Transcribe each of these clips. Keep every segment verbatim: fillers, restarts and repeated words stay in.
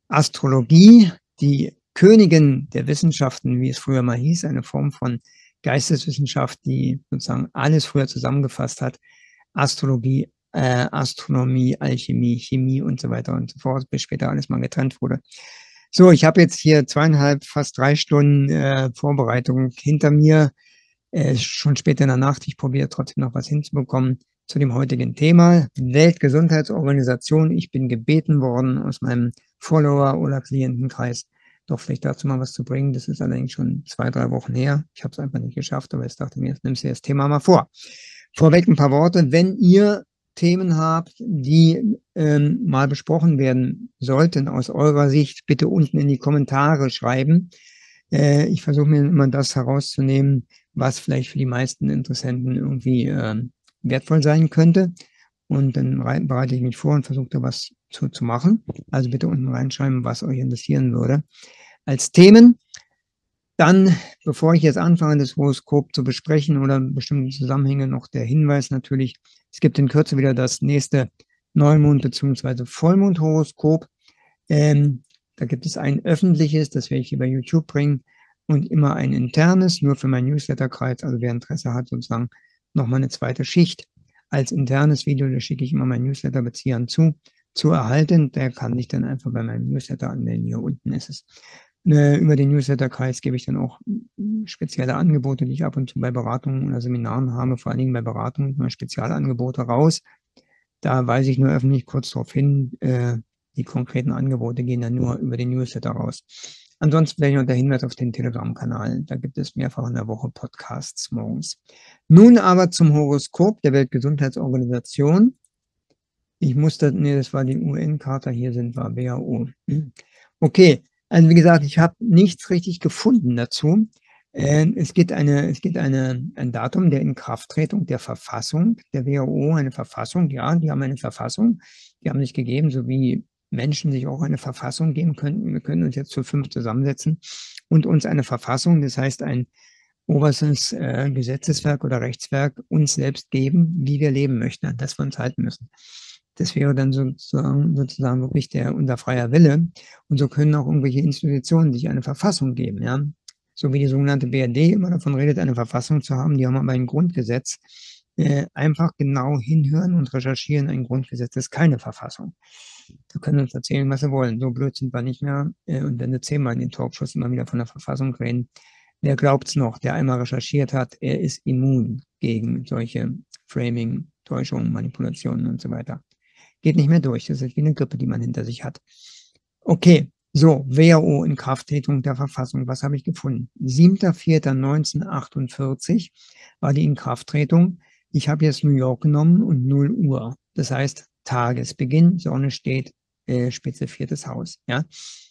Astrologie, die Königin der Wissenschaften, wie es früher mal hieß, eine Form von Geisteswissenschaft, die sozusagen alles früher zusammengefasst hat. Astrologie, äh, Astronomie, Alchemie, Chemie und so weiter und so fort, bis später alles mal getrennt wurde. So, ich habe jetzt hier zweieinhalb, fast drei Stunden äh, Vorbereitung hinter mir. Äh, schon später in der Nacht. Ich probiere trotzdem noch was hinzubekommen zu dem heutigen Thema. Weltgesundheitsorganisation. Ich bin gebeten worden aus meinem Follower- oder Klientenkreis, doch vielleicht dazu mal was zu bringen. Das ist allerdings schon zwei, drei Wochen her. Ich habe es einfach nicht geschafft, aber jetzt dachte ich mir, jetzt nimmst du das Thema mal vor. Vorweg ein paar Worte. Wenn ihr Themen habt, die ähm, mal besprochen werden sollten aus eurer Sicht, bitte unten in die Kommentare schreiben. Äh, ich versuche mir immer das herauszunehmen, was vielleicht für die meisten Interessenten irgendwie äh, wertvoll sein könnte. Und dann bereite ich mich vor und versuche da was zu, zu machen. Also bitte unten reinschreiben, was euch interessieren würde als Themen. Dann, bevor ich jetzt anfange, das Horoskop zu besprechen oder bestimmte Zusammenhänge, noch der Hinweis natürlich, es gibt in Kürze wieder das nächste Neumond- bzw. Vollmond-Horoskop. Ähm, da gibt es ein öffentliches, das werde ich hier bei YouTube bringen, und immer ein internes, nur für meinen Newsletterkreis, also wer Interesse hat, sozusagen nochmal eine zweite Schicht als internes Video, da schicke ich immer meinen Newsletterbeziehern zu, zu erhalten. Der kann sich dann einfach bei meinem Newsletter anmelden. Hier unten ist es. Über den Newsletterkreis gebe ich dann auch spezielle Angebote, die ich ab und zu bei Beratungen oder Seminaren habe, vor allen Dingen bei Beratungen, mal Spezialangebote raus. Da weise ich nur öffentlich kurz darauf hin, äh, die konkreten Angebote gehen dann nur über den Newsletter raus. Ansonsten vielleicht noch der Hinweis auf den Telegram-Kanal. Da gibt es mehrfach in der Woche Podcasts morgens. Nun aber zum Horoskop der Weltgesundheitsorganisation. Ich musste, nee, das war die U N-Charta, hier sind wir, W H O. Okay, also wie gesagt, ich habe nichts richtig gefunden dazu. Äh, es gibt eine, es gibt eine, ein Datum der Inkrafttretung der Verfassung der W H O, eine Verfassung, ja, die haben eine Verfassung, die haben sich gegeben, so wie Menschen sich auch eine Verfassung geben könnten. Wir können uns jetzt zu fünf zusammensetzen und uns eine Verfassung, das heißt ein oberstes äh, Gesetzeswerk oder Rechtswerk, uns selbst geben, wie wir leben möchten, an das wir uns halten müssen. Das wäre dann sozusagen, sozusagen wirklich der unser freier Wille. Und so können auch irgendwelche Institutionen sich eine Verfassung geben, ja. So wie die sogenannte B R D immer davon redet, eine Verfassung zu haben, die haben aber ein Grundgesetz. Äh, einfach genau hinhören und recherchieren, ein Grundgesetz ist keine Verfassung. Da können uns erzählen, was sie wollen. So blöd sind wir nicht mehr. Äh, und wenn sie zehnmal in den Talkshows immer wieder von der Verfassung reden, wer glaubt's noch, der einmal recherchiert hat, er ist immun gegen solche Framing, Täuschungen, Manipulationen und so weiter. Geht nicht mehr durch. Das ist wie eine Grippe, die man hinter sich hat. Okay, so, W H O in Krafttretung der Verfassung. Was habe ich gefunden? siebter vierter neunzehnhundertachtundvierzig war die Inkrafttretung. Ich habe jetzt New York genommen und null Uhr. Das heißt, Tagesbeginn, Sonne steht, äh, Spitze viertes Haus. Ja.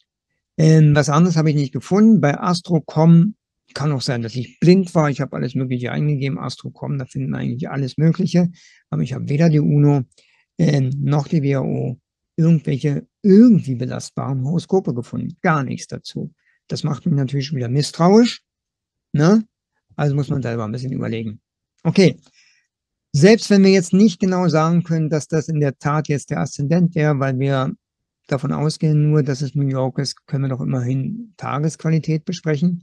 Ähm, was anderes habe ich nicht gefunden. Bei Astro Punkt com kann auch sein, dass ich blind war. Ich habe alles Mögliche eingegeben. Astro Punkt com, da finden wir eigentlich alles Mögliche. Aber ich habe weder die UNO äh, noch die W H O irgendwelche irgendwie belastbaren Horoskope gefunden. Gar nichts dazu. Das macht mich natürlich schon wieder misstrauisch. Ne? Also muss man selber ein bisschen überlegen. Okay. Selbst wenn wir jetzt nicht genau sagen können, dass das in der Tat jetzt der Aszendent wäre, weil wir davon ausgehen nur, dass es New York ist, können wir doch immerhin Tagesqualität besprechen.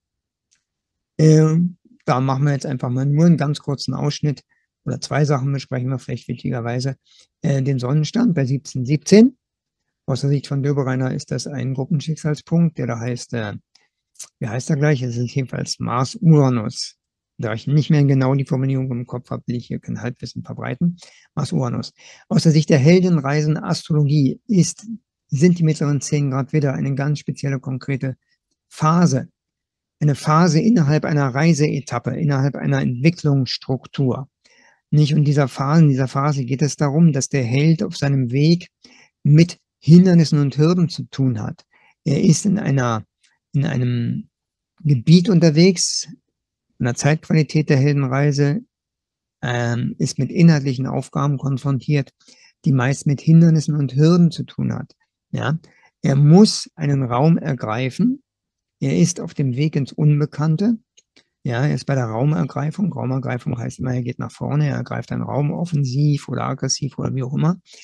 Äh, da machen wir jetzt einfach mal nur einen ganz kurzen Ausschnitt oder zwei Sachen besprechen wir vielleicht wichtigerweise. Äh, den Sonnenstand bei siebzehn siebzehn. Aus der Sicht von Döbereiner ist das ein Gruppenschicksalspunkt, der da heißt, äh, wie heißt er gleich? Es ist jedenfalls Mars-Uranus. Da ich nicht mehr genau die Formulierung im Kopf habe, will ich hier kein Halbwissen verbreiten. Mars-Uranus. Aus der Sicht der Heldenreisen Astrologie ist, sind die mittleren zehn Grad Widder eine ganz spezielle, konkrete Phase. Eine Phase innerhalb einer Reiseetappe, innerhalb einer Entwicklungsstruktur. Nicht? Und dieser Phase, in dieser Phase geht es darum, dass der Held auf seinem Weg mit Hindernissen und Hürden zu tun hat. Er ist in einer, in einem Gebiet unterwegs, in der Zeitqualität der Heldenreise, ähm, ist mit inhaltlichen Aufgaben konfrontiert, die meist mit Hindernissen und Hürden zu tun hat. Ja? Er muss einen Raum ergreifen. Er ist auf dem Weg ins Unbekannte. Ja, er ist bei der Raumergreifung. Raumergreifung heißt immer, er geht nach vorne, er ergreift einen Raum offensiv oder aggressiv oder wie auch immer.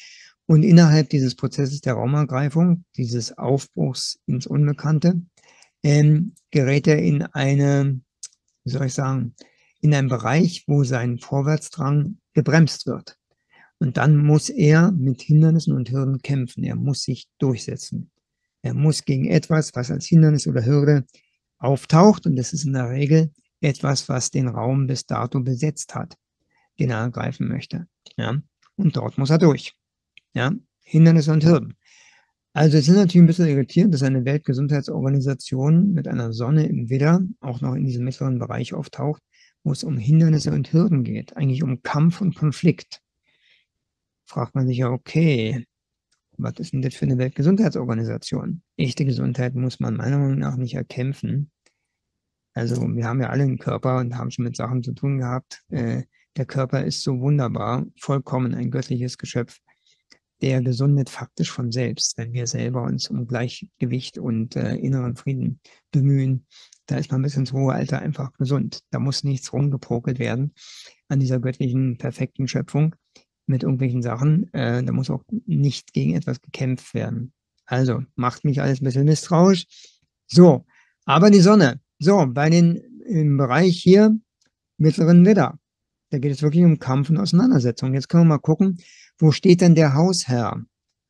Und innerhalb dieses Prozesses der Raumergreifung, dieses Aufbruchs ins Unbekannte, ähm, gerät er in eine, wie soll ich sagen, in einen Bereich, wo sein Vorwärtsdrang gebremst wird. Und dann muss er mit Hindernissen und Hürden kämpfen. Er muss sich durchsetzen. Er muss gegen etwas, was als Hindernis oder Hürde auftaucht, und das ist in der Regel etwas, was den Raum bis dato besetzt hat, den er ergreifen möchte. Ja? Und dort muss er durch. Ja? Hindernisse und Hürden. Also es ist natürlich ein bisschen irritierend, dass eine Weltgesundheitsorganisation mit einer Sonne im Widder auch noch in diesem mittleren Bereich auftaucht, wo es um Hindernisse und Hürden geht, eigentlich um Kampf und Konflikt. Fragt man sich ja, okay, was ist denn das für eine Weltgesundheitsorganisation? Echte Gesundheit muss man meiner Meinung nach nicht erkämpfen. Also wir haben ja alle einen Körper und haben schon mit Sachen zu tun gehabt. Äh, der Körper ist so wunderbar, vollkommen ein göttliches Geschöpf. Der gesundet faktisch von selbst, wenn wir selber uns um Gleichgewicht und äh, inneren Frieden bemühen. Da ist man bis ins hohe Alter einfach gesund. Da muss nichts rumgeprokelt werden an dieser göttlichen, perfekten Schöpfung mit irgendwelchen Sachen. Äh, da muss auch nicht gegen etwas gekämpft werden. Also, macht mich alles ein bisschen misstrauisch. So, aber die Sonne. So, bei den im Bereich hier mittleren Widder. Da geht es wirklich um Kampf und Auseinandersetzung. Jetzt können wir mal gucken, wo steht denn der Hausherr?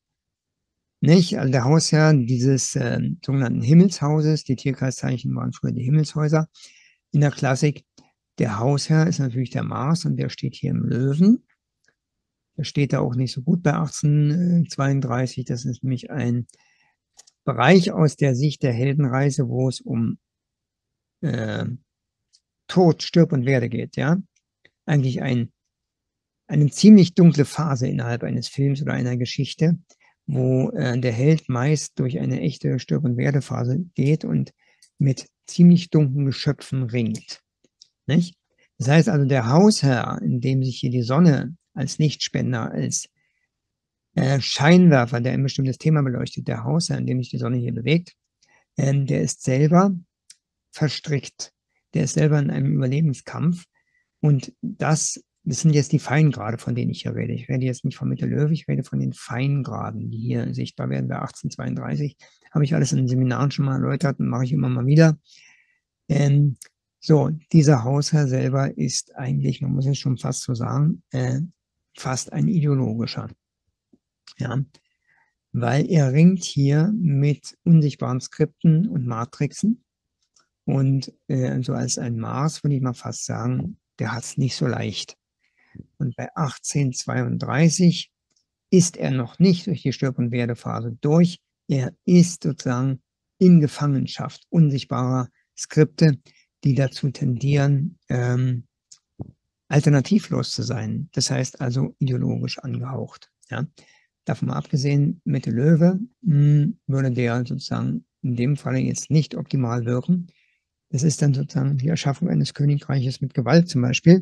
Nicht? Also der Hausherr dieses äh, sogenannten Himmelshauses, die Tierkreiszeichen waren früher die Himmelshäuser in der Klassik. Der Hausherr ist natürlich der Mars und der steht hier im Löwen. Der steht da auch nicht so gut bei achtzehnhundertzweiunddreißig. Das ist nämlich ein Bereich aus der Sicht der Heldenreise, wo es um äh, Tod, Stirb und Werde geht. Ja? Eigentlich ein, eine ziemlich dunkle Phase innerhalb eines Films oder einer Geschichte, wo äh, der Held meist durch eine echte Stirb- und Werdephase geht und mit ziemlich dunklen Geschöpfen ringt. Nicht? Das heißt also, der Hausherr, in dem sich hier die Sonne als Lichtspender, als äh, Scheinwerfer, der ein bestimmtes Thema beleuchtet, der Hausherr, in dem sich die Sonne hier bewegt, ähm, der ist selber verstrickt. Der ist selber in einem Überlebenskampf. Und das, das sind jetzt die Feingrade, von denen ich hier rede. Ich rede jetzt nicht von Mitte-Löwe, ich rede von den Feingraden, die hier sichtbar werden bei achtzehnhundertzweiunddreißig. Habe ich alles in den Seminaren schon mal erläutert und mache ich immer mal wieder. Ähm, so, dieser Hausherr selber ist eigentlich, man muss es schon fast so sagen, äh, fast ein ideologischer. Ja, weil er ringt hier mit unsichtbaren Skripten und Matrixen. Und äh, so als ein Mars würde ich mal fast sagen, der hat es nicht so leicht. Und bei achtzehnhundertzweiunddreißig ist er noch nicht durch die Stirb- und Werdephase durch. Er ist sozusagen in Gefangenschaft unsichtbarer Skripte, die dazu tendieren, ähm, alternativlos zu sein. Das heißt also ideologisch angehaucht. Ja. Davon mal abgesehen, Mitte Löwe mh, würde der sozusagen in dem Falle jetzt nicht optimal wirken. Das ist dann sozusagen die Erschaffung eines Königreiches mit Gewalt zum Beispiel,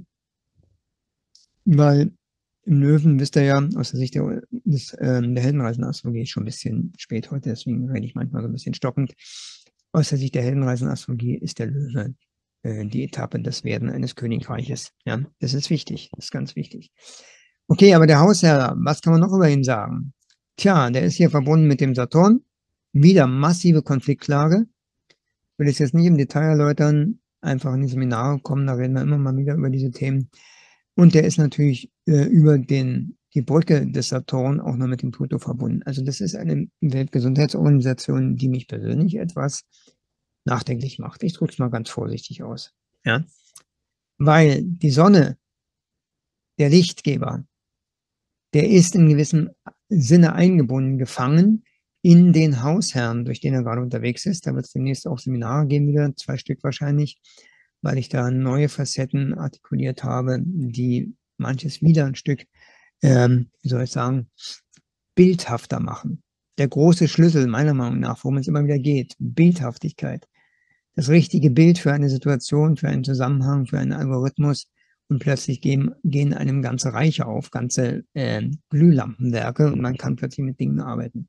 weil im Löwen, wisst ihr ja, aus der Sicht der, des, ähm, der Heldenreisen-Astrologie, schon ein bisschen spät heute, deswegen rede ich manchmal so ein bisschen stockend, aus der Sicht der Heldenreisen-Astrologie ist der Löwe äh, die Etappe, das Werden eines Königreiches. Ja, das ist wichtig, das ist ganz wichtig. Okay, aber der Hausherr, was kann man noch über ihn sagen? Tja, der ist hier verbunden mit dem Saturn, wieder massive Konfliktlage. Ich will es jetzt nicht im Detail erläutern, einfach in die Seminare kommen, da reden wir immer mal wieder über diese Themen. Und der ist natürlich äh, über den, die Brücke des Saturn auch noch mit dem Pluto verbunden. Also das ist eine Weltgesundheitsorganisation, die mich persönlich etwas nachdenklich macht. Ich drücke es mal ganz vorsichtig aus. Ja? Weil die Sonne, der Lichtgeber, der ist in gewissem Sinne eingebunden, gefangen in den Hausherrn, durch den er gerade unterwegs ist. Da wird es demnächst auch Seminare geben, wieder zwei Stück wahrscheinlich, weil ich da neue Facetten artikuliert habe, die manches wieder ein Stück, ähm, wie soll ich sagen, bildhafter machen. Der große Schlüssel meiner Meinung nach, worum es immer wieder geht, Bildhaftigkeit. Das richtige Bild für eine Situation, für einen Zusammenhang, für einen Algorithmus, und plötzlich gehen, gehen einem ganze Reiche auf, ganze äh, Glühlampenwerke, und man kann plötzlich mit Dingen arbeiten.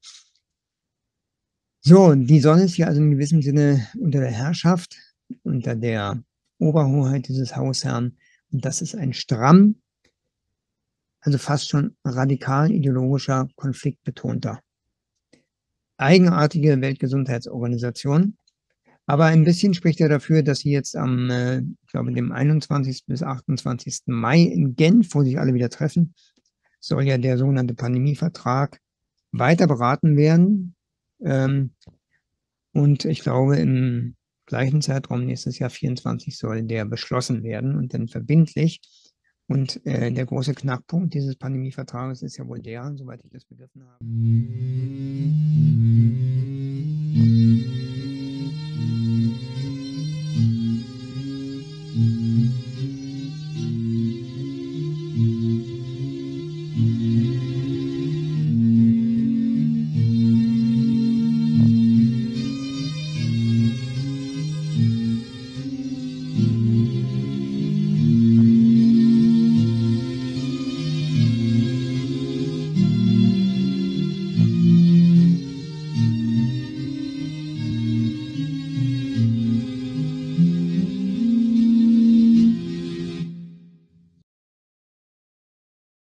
So, die Sonne ist hier also in gewissem Sinne unter der Herrschaft, unter der Oberhoheit dieses Hausherrn, und das ist ein stramm, also fast schon radikal ideologischer, konfliktbetonter. Eigenartige Weltgesundheitsorganisation, aber ein bisschen spricht ja dafür, dass sie jetzt am, äh, ich glaube, dem einundzwanzigsten bis achtundzwanzigsten Mai in Genf, wo sich alle wieder treffen, soll ja der sogenannte Pandemievertrag weiter beraten werden. Ähm, und ich glaube, im gleichen Zeitraum, nächstes Jahr vierundzwanzig, soll der beschlossen werden und dann verbindlich. Und äh, der große Knackpunkt dieses Pandemievertrages ist ja wohl der, soweit ich das begriffen habe,